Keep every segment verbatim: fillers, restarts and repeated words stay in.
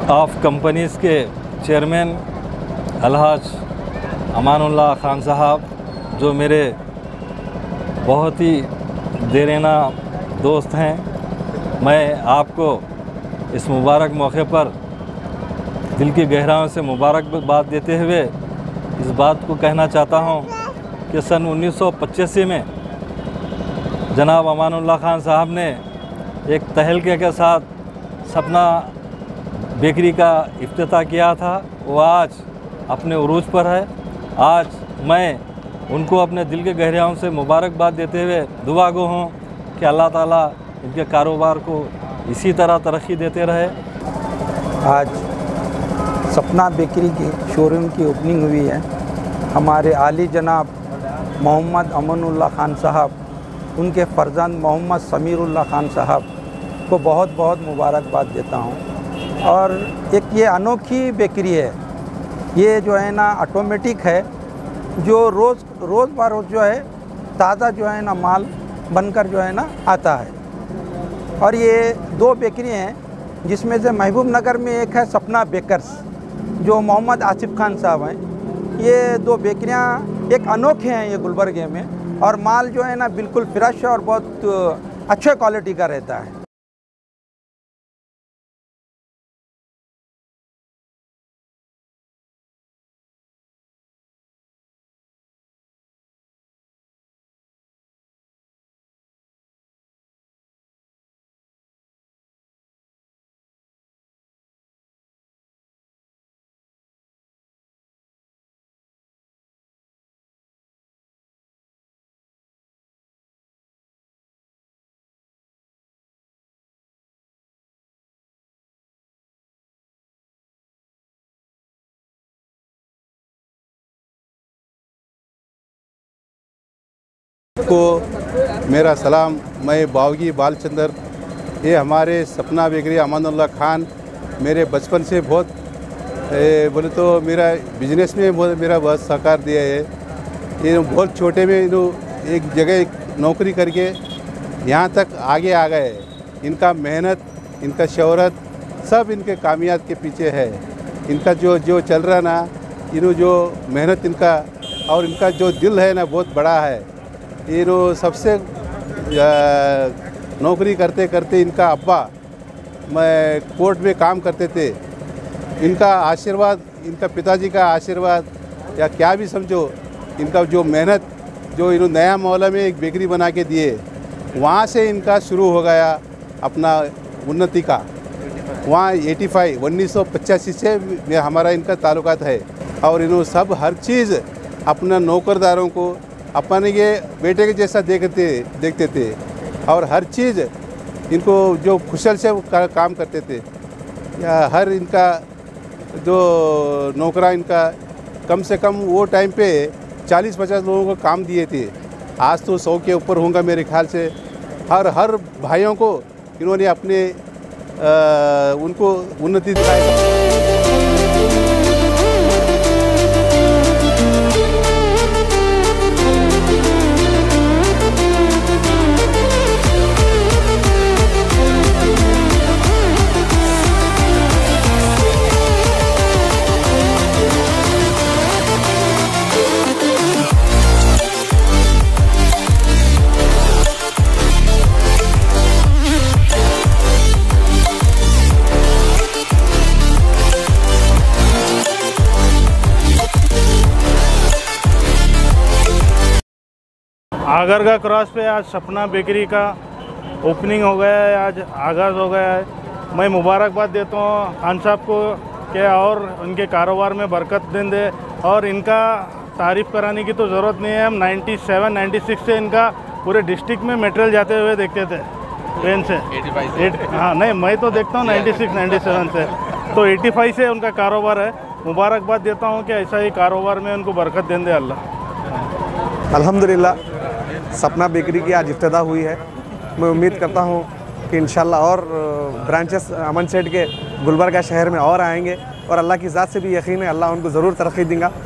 Of companies के chairman Alhaj Amanullah Khan साहब, जो मेरे बहुत ही देरीना दोस्त हैं, मैं आपको इस मुबारक मौके पर दिल की गहराइयों से मुबारकबाद देते हुए इस बात को कहना चाहता हूं कि सन उन्नीस सौ पचासी में जनाब अमानुल्लाह खान साहब ने एक तहलके के साथ सपना बेकरी का इफ्तिताह किया था। वो आज अपने उरूज पर है। आज मैं उनको अपने दिल के गहराइयों से मुबारकबाद देते हुए दुआ गो हूँ कि अल्लाह ताला इनके कारोबार को इसी तरह तरक्की देते रहे। आज सपना बेकरी की शोरूम की ओपनिंग हुई है। हमारे आली जनाब मोहम्मद अमानुल्लाह खान साहब, उनके फ़र्जंद मोहम्मद समीरुल्लाह खान साहब को बहुत बहुत मुबारकबाद देता हूँ। और एक ये अनोखी बेकरी है, ये जो है ना ऑटोमेटिक है, जो रोज़ रोज़ बार रोज़ जो है ताज़ा जो है ना माल बनकर जो है ना आता है। और ये दो बेकरी हैं, जिसमें से महबूब नगर में एक है सपना बेकर्स, जो मोहम्मद आसिफ खान साहब हैं। ये दो बेकरियां एक अनोखे हैं ये गुलबर्गे में, और माल जो है ना बिल्कुल फ्रेश और बहुत अच्छे क्वालिटी का रहता है। को मेरा सलाम। मैं बावगी बालचंदर, ये हमारे सपना बेकरी अमानुल्लाह खान मेरे बचपन से बहुत ए, बोले तो मेरा बिजनेस में बहुत मेरा बहुत सहकार दिया है। ये बहुत छोटे में इन्हों एक जगह नौकरी करके यहाँ तक आगे आ गए। इनका मेहनत, इनका शोहरत सब इनके कामयाब के पीछे है। इनका जो जो चल रहा ना, इन्हों जो मेहनत इनका और इनका जो दिल है ना बहुत बड़ा है। ये सबसे नौकरी करते करते इनका अब्बा मैं कोर्ट में काम करते थे। इनका आशीर्वाद, इनका पिताजी का आशीर्वाद या क्या भी समझो, इनका जो मेहनत, जो इन्होंने नया मोहल्ला में एक बेकरी बना के दिए, वहाँ से इनका शुरू हो गया अपना उन्नति का। वहाँ पचासी उन्नीस सौ पचासी से हमारा इनका ताल्लुकात है। और इन्होंने सब हर चीज़ अपना नौकरदारों को अपने के बेटे के जैसा देखते देखते थे, और हर चीज़ इनको जो कुशल से का, काम करते थे। या हर इनका जो नौकरा इनका कम से कम वो टाइम पे चालीस पचास लोगों को काम दिए थे। आज तो सौ के ऊपर होगा मेरे ख्याल से। हर हर भाइयों को इन्होंने अपने आ, उनको उन्नति दिखाई। आगरगा क्रॉस पे आज सपना बेकरी का ओपनिंग हो गया है, आज आगाज़ हो गया है। मैं मुबारकबाद देता हूँ खान साहब को कि और उनके कारोबार में बरकत दें दे। और इनका तारीफ़ कराने की तो ज़रूरत नहीं है। हम सत्तानवे छियानवे से इनका पूरे डिस्ट्रिक्ट में मटेरियल जाते हुए देखते थे ट्रेन से। पचासी हाँ नहीं, मैं तो देखता हूँ छियानवे सत्तानवे से, तो पचासी से उनका कारोबार है। मुबारकबाद देता हूँ कि ऐसा ही कारोबार में उनको बरकत दें दे अल्लाह। अल्हम्दुलिल्लाह सपना बेकरी की आज इफ्तिताह हुई है। मैं उम्मीद करता हूँ कि इंशाल्लाह और ब्रांचेस अमन सेठ के गुलबर्गा शहर में और आएंगे, और अल्लाह की ज़ात से भी यकीन है अल्लाह उनको ज़रूर तरक्की देगा।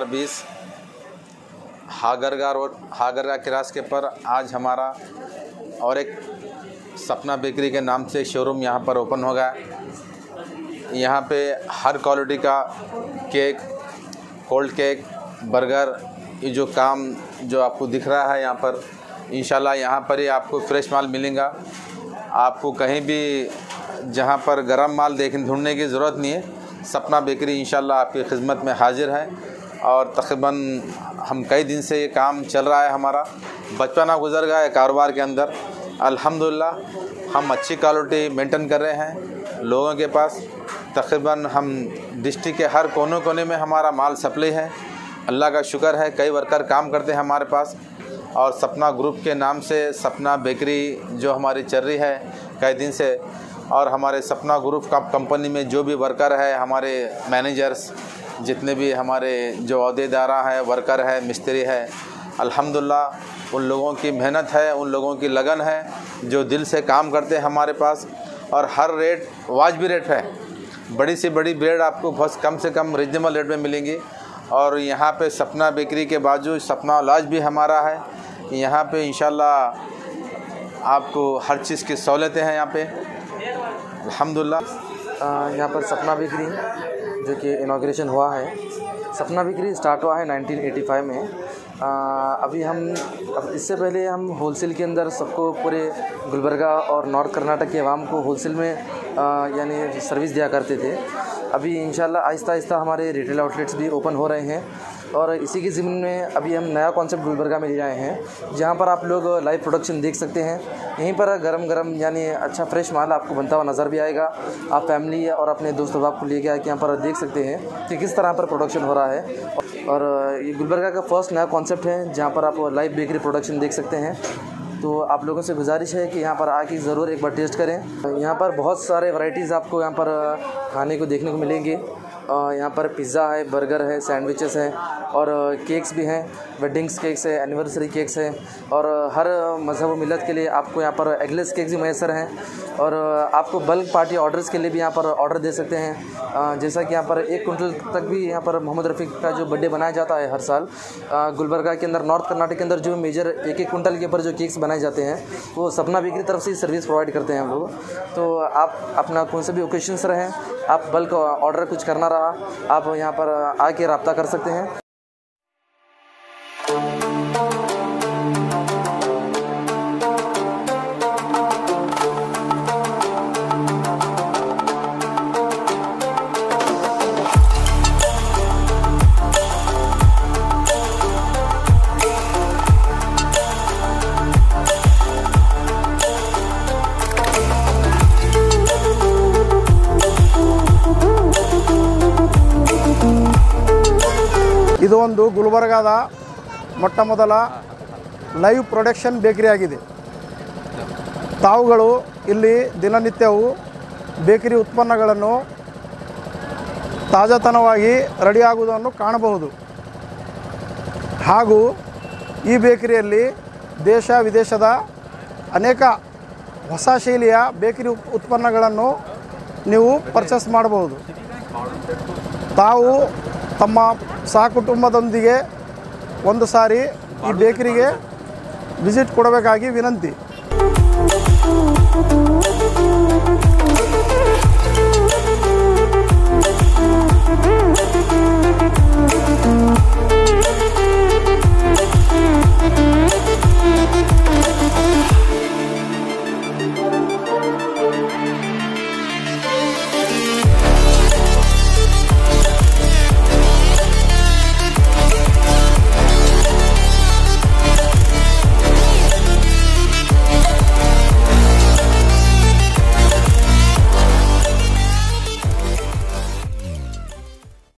नंबर बीस हागरगा रोड हागरगा क्रॉस के पर आज हमारा और एक सपना बेकरी के नाम से शोरूम यहाँ पर ओपन होगा। यहाँ पे हर क्वालिटी का केक, कोल्ड केक, बर्गर, ये जो काम जो आपको दिख रहा है यहाँ पर, इंशाल्लाह यहाँ पर ही आपको फ्रेश माल मिलेगा। आपको कहीं भी जहाँ पर गरम माल देखने ढूंढने की ज़रूरत नहीं है। सपना बेकरी इंशाल्लाह आपकी खिदमत में हाजिर है और तकरीबन हम कई दिन से ये काम चल रहा है। हमारा बचपना गुजर गया है कारोबार के अंदर। अल्हम्दुलिल्लाह हम अच्छी क्वालिटी मेंटेन कर रहे हैं लोगों के पास। तकरीबन हम डिस्ट्रिक्ट के हर कोने कोने में हमारा माल सप्लाई है। अल्लाह का शुक्र है, कई वर्कर काम करते हैं हमारे पास। और सपना ग्रुप के नाम से सपना बेकरी जो हमारी चल रही है कई दिन से। और हमारे सपना ग्रुप का कंपनी में जो भी वर्कर है, हमारे मैनेजर्स, जितने भी हमारे जो अहदेदार हैं, वर्कर है, मिस्त्री है, अल्हम्दुलिल्लाह उन लोगों की मेहनत है, उन लोगों की लगन है जो दिल से काम करते हैं हमारे पास। और हर रेट वाजिबी रेट है। बड़ी से बड़ी ब्रेड आपको बहुत कम से कम रिजनेबल रेट में मिलेंगी। और यहाँ पे सपना बेकरी के बाजू सपना लॉज भी हमारा है। यहाँ पे इंशाल्लाह आपको हर चीज़ की सहूलतें हैं यहाँ पे अल्हम्दुलिल्लाह। यहाँ पर सपना बेकरी जो कि इनॉग्रेशन हुआ है, सपना बेकरी स्टार्ट हुआ है नाइनटीन एटी फाइव में। आ, अभी हम अब इससे पहले हम होलसेल के अंदर सबको पूरे गुलबर्गा और नॉर्थ कर्नाटक के अवाम को होलसेल में यानी सर्विस दिया करते थे। अभी इंशाल्लाह आहिस्ता आहिस्ता हमारे रिटेल आउटलेट्स भी ओपन हो रहे हैं। और इसी की ज़मीन में अभी हम नया कॉन्सेप्ट गुलबर्गा में ले आए हैं, जहाँ पर आप लोग लाइव प्रोडक्शन देख सकते हैं। यहीं पर गरम गरम यानी अच्छा फ्रेश माल आपको बनता हुआ नज़र भी आएगा। आप फैमिली और अपने दोस्त अहबाब को लेके आके यहाँ पर देख सकते हैं कि किस तरह पर प्रोडक्शन हो रहा है। और ये गुलबर्गा का फर्स्ट नया कॉन्सेप्ट है जहाँ पर आप लाइव बेकरी प्रोडक्शन देख सकते हैं। तो आप लोगों से गुजारिश है कि यहाँ पर आके ज़रूर एक बार टेस्ट करें। यहाँ पर बहुत सारे वैरायटीज़ आपको यहाँ पर खाने को देखने को मिलेंगे। यहाँ पर पिज़्ज़ा है, बर्गर है, सैंडविचेस हैं और केक्स भी हैं। वेडिंग्स केक्स है, एनिवर्सरी केक्स हैं और हर मज़हब व मिलत के लिए आपको यहाँ पर एगलेस केक्स भी मैसर हैं। और आपको बल्क पार्टी ऑर्डर्स के लिए भी यहाँ पर ऑर्डर दे सकते हैं। जैसा कि यहाँ पर एक कुंटल तक भी यहाँ पर मोहम्मद रफ़ी का जो बर्थडे बनाया जाता है हर साल गुलबर्गा के अंदर, नॉर्थ कर्नाटक के अंदर जो मेजर एक एक कुंटल के ऊपर जो केक्स बनाए जाते हैं वो सपना बेकरी तरफ से सर्विस प्रोवाइड करते हैं हम लोग। तो आप अपना कौन से भी ओकेशंस रहें, आप बल्क ऑर्डर कुछ करना रहा, आप यहाँ पर आके रब्ता कर सकते हैं। ಇದು ಒಂದು ಗುಲ್ಬರ್ಗಾದ ಮೊಟ್ಟ ಮೊದಲ ಲೈವ್ ಪ್ರೊಡಕ್ಷನ್ ಬೇಕರಿ ಆಗಿದೆ। ತಾವುಗಳು ಇಲ್ಲಿ ದಿನನಿತ್ಯವೂ ಬೇಕರಿ ಉತ್ಪನ್ನಗಳನ್ನು ತಾಜಾತನವಾಗಿ ರೆಡಿಯಾಗುವುದನ್ನು ಕಾಣಬಹುದು। ಹಾಗೂ ಈ ಬೇಕರಿಯಲ್ಲಿ ದೇಶ ವಿದೇಶದ ಅನೇಕ ಹೊಸ ಶೈಲಿಯ ಬೇಕರಿ ಉತ್ಪನ್ನಗಳನ್ನು ನೀವು ಪರ್ಚೇಸ್ ಮಾಡಬಹುದು। ತಾವು ತಮ್ಮ ಸಹಕುಟುಂಬದೊಂದಿಗೆ ಒಂದು ಸಾರಿ ಈ ಬೇಕರಿಗೆ ವಿಸಿಟ್ ಕೊಡಬೇಕಾಗಿ ವಿನಂತಿ।